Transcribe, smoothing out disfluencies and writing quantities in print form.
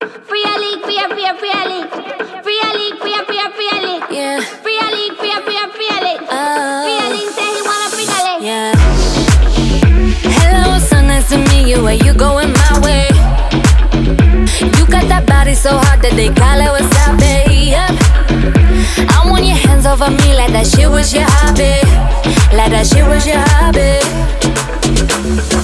Free a leak, free a leak. Free a leak, free a leak. Yeah. Free a leak, free a leak. Free a leak, say he wanna free a leak. Yeah. Hello, so nice to meet you. Where you going my way? You got that body so hot that they call it wasabi. Yep. I want your hands over me like that shit was your hobby. Like that shit was your hobby.